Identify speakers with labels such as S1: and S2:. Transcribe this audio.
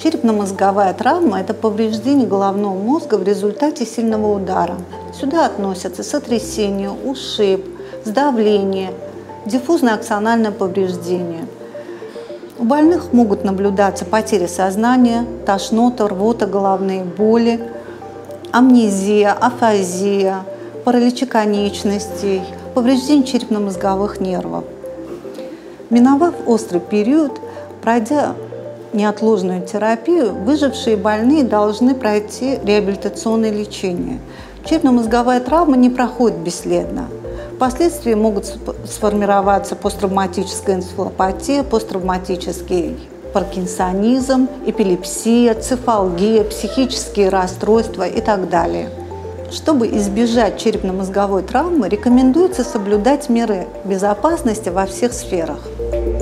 S1: Черепно-мозговая травма – это повреждение головного мозга в результате сильного удара. Сюда относятся сотрясение, ушиб, сдавление, диффузное аксональное повреждение. У больных могут наблюдаться потери сознания, тошнота, рвота, головные боли, амнезия, афазия, параличи конечностей, повреждение черепно-мозговых нервов. Миновав острый период, пройдя неотложную терапию, выжившие больные должны пройти реабилитационное лечение. Черепно-мозговая травма не проходит бесследно. Впоследствии могут сформироваться посттравматическая энцефалопатия, посттравматический паркинсонизм, эпилепсия, цефалгия, психические расстройства и так далее. Чтобы избежать черепно-мозговой травмы, рекомендуется соблюдать меры безопасности во всех сферах.